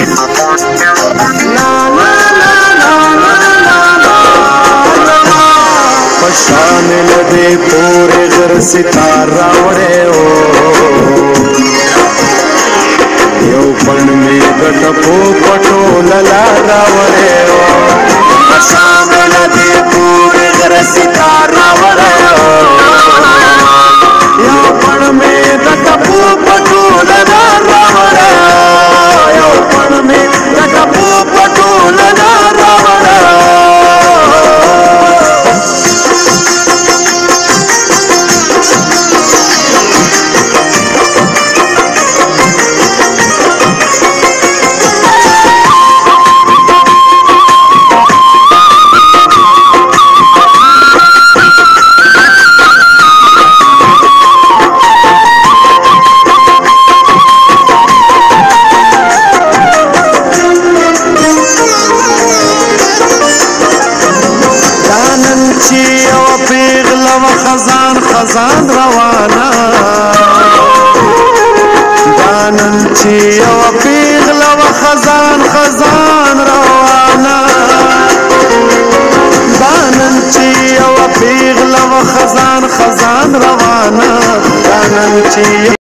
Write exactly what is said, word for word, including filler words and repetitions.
شامل دے پورے غر ستارہ وڑے ہو یو پن میں گٹ پو پٹو للارہ وڑے ہو شامل دے پورے غر ستارہ وڑے ہو یو پن میں گٹ پو پٹو للارہ وڑے ہو یو پن میں گٹ پو پٹو للارہ وڑے ہو خزان خزان روانا دانن چی او پیغل و خزان خزان روانا دانن چی او پیغل و خزان خزان روانا دانن چی